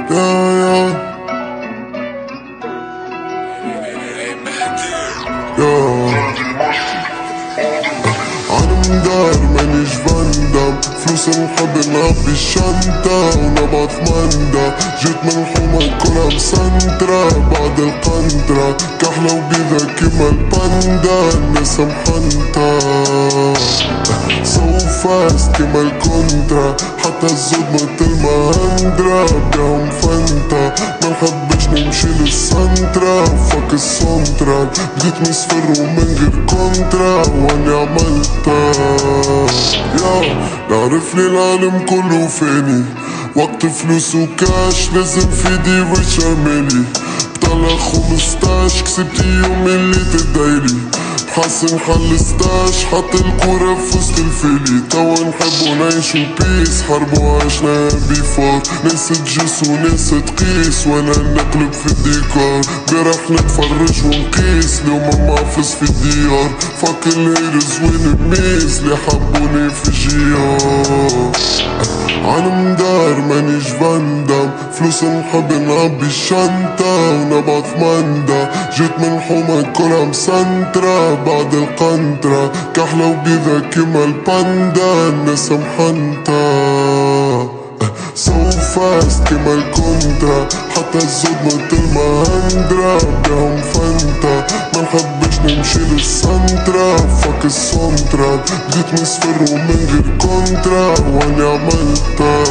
يا عالم دار مانيش بندم، فلوس نحب نعبي الشنطة ونبعث مندا. جيت من الحومة كلها مسنترة بعد القنطرة، كحلة وبيضة كيما الباندا الناس محنطة. So fast كيما الكونترا، حتى الزود متل مهندرة بيهم فانتا. منحبش نمشي للسنترا فك السنترال، بديت مصفر ومن غير كونترا واني عملتها. نعرفني العالم كله فاني، وقت فلوس وكاش لازم في دي وش عمالي. بطلع 15 كسبت يوم اللي تدايلي، بحسن حل 16 حط الكورة في وسط الفيلي. توا نحبو نعيشو بيس، حربو عشنا بيفور، ناس تجس وناس تقيس وانا نقلب في الديكور. بيرح نتفرج ونقيس لو ما معفز في الديار، فاك الهيرز والميز اللي حبوني في الجيار. عالم دار مانيش بندم، فلوس نحب نعبي الشنطة ونبعث مندا. جيت من الحومة كلها مسنترة بعد القنطرة، كحلة وبيضة كيما الباندا الناس محنطة. So fast كيما الكونترا، حتى الزود متل مهندرة بيهم فانتا. منحبش نمشي للسنترا فك السنترال، بديت مصفر ومن غير كونترا واني عملتها.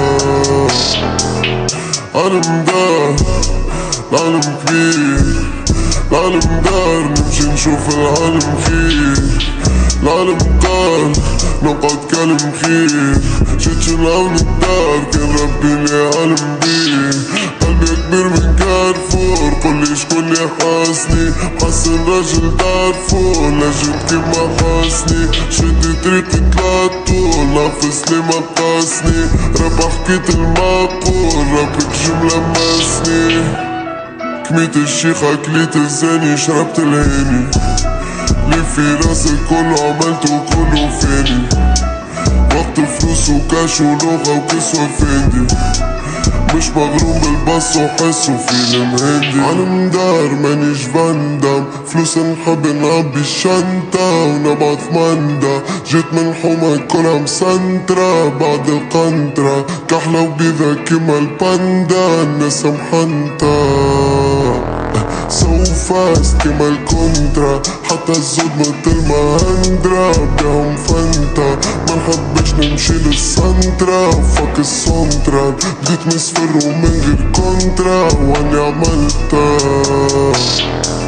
عالم دار العالم كبير، العالم دار نمشي نشوف العالم خير. العالم دار نقعد كلم خير، شتش العالم الدار كان ربي لي عالم بيه. قلبي كبير من كارفور، قولي شكون اللي حاسني، محسن راجل دارفور نجم كيما حاسني. شد طريقي طلعت طول نفس لي ما قاسني، ربح حكيت المعقول ربك جملة ماسني. كميت الشيخة كليت الزاني شربت الهاني، اللي في راسك كله عملته كله فاني. وقت فلوس وكاش ولغة وكسوة فاندي، مش مغروم بالبص وحس وفيلم هندي. عالم دار مانيش بندم، فلوس نحب نعبي الشنطة ونبعث مندا. جيت من الحومة كلها مسنترة بعد القنطرة، كحلة وبيضة كيما الباندا الناس محنطة. So fast كيما الكونترا، حتى الزود متل مهندرة بيهم فانتا. منحبش نمشي للسنترا فك السنترال، بديت مصفر ومن غير كونترا واني عملتها.